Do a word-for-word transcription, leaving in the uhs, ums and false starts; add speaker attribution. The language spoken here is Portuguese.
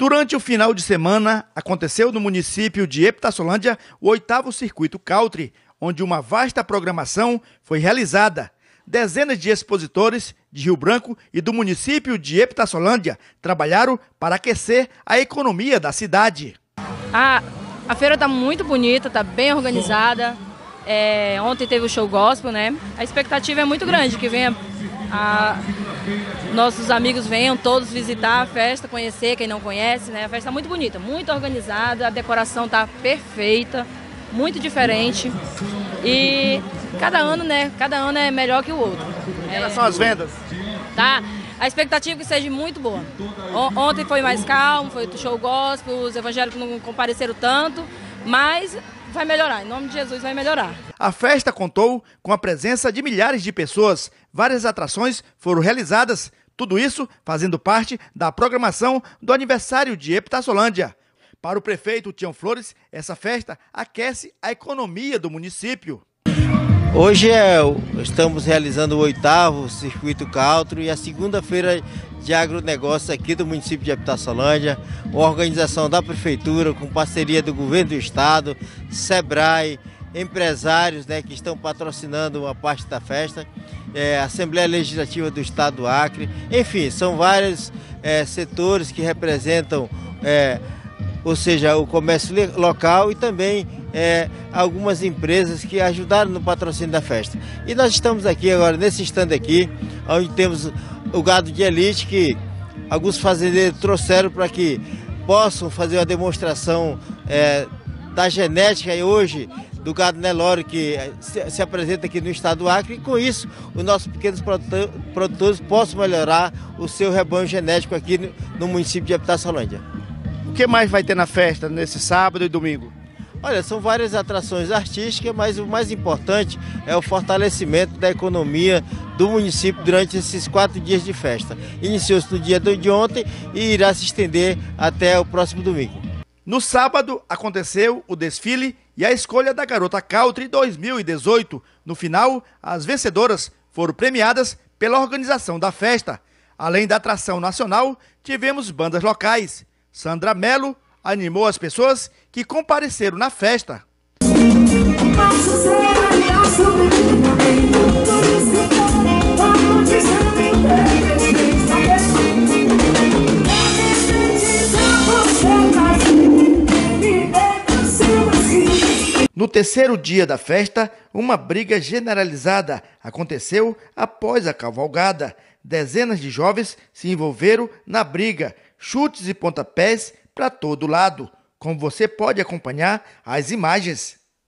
Speaker 1: Durante o final de semana, aconteceu no município de Epitassolândia o oitavo Circuito Country, onde uma vasta programação foi realizada. Dezenas de expositores de Rio Branco e do município de Epitassolândia trabalharam para aquecer a economia da cidade.
Speaker 2: A, a feira está muito bonita, está bem organizada. É, ontem teve o show gospel, né? A expectativa é muito grande, que venha a, nossos amigos venham todos visitar a festa, conhecer quem não conhece, né? A festa está muito bonita, muito organizada, a decoração está perfeita, muito diferente. E cada ano, né? Cada ano é melhor que o outro.
Speaker 1: Em relação às vendas?
Speaker 2: Tá. A expectativa é que seja muito boa. Ontem foi mais calmo, foi o show gospel, os evangélicos não compareceram tanto, mas vai melhorar, em nome de Jesus vai melhorar.
Speaker 1: A festa contou com a presença de milhares de pessoas, várias atrações foram realizadas, tudo isso fazendo parte da programação do aniversário de Epitassolândia. Para o prefeito Tião Flores, essa festa aquece a economia do município.
Speaker 3: Hoje é, estamos realizando o oitavo Circuito Country e a segunda-feira de agronegócio aqui do município de Epitassolândia, uma organização da prefeitura com parceria do governo do estado, Sebrae, empresários, né, que estão patrocinando uma parte da festa, é, Assembleia Legislativa do Estado do Acre, enfim, são vários é, setores que representam, é, ou seja, o comércio local e também é, algumas empresas que ajudaram no patrocínio da festa. E nós estamos aqui agora, nesse stand aqui, onde temos o gado de elite que alguns fazendeiros trouxeram para que possam fazer uma demonstração é, da genética e hoje do gado Nelore que se, se apresenta aqui no estado do Acre, e com isso os nossos pequenos produtor, produtores possam melhorar o seu rebanho genético aqui no, no município de Epitassolândia.
Speaker 1: O que mais vai ter na festa nesse sábado e domingo?
Speaker 3: Olha, são várias atrações artísticas, mas o mais importante é o fortalecimento da economia do município durante esses quatro dias de festa. Iniciou-se no dia de ontem e irá se estender até o próximo domingo.
Speaker 1: No sábado aconteceu o desfile e a escolha da Garota Country dois mil e dezoito. No final, as vencedoras foram premiadas pela organização da festa. Além da atração nacional, tivemos bandas locais. Sandra Mello animou as pessoas que compareceram na festa. No terceiro dia da festa, uma briga generalizada aconteceu após a cavalgada. Dezenas de jovens se envolveram na briga, chutes e pontapés para todo lado, como você pode acompanhar as imagens.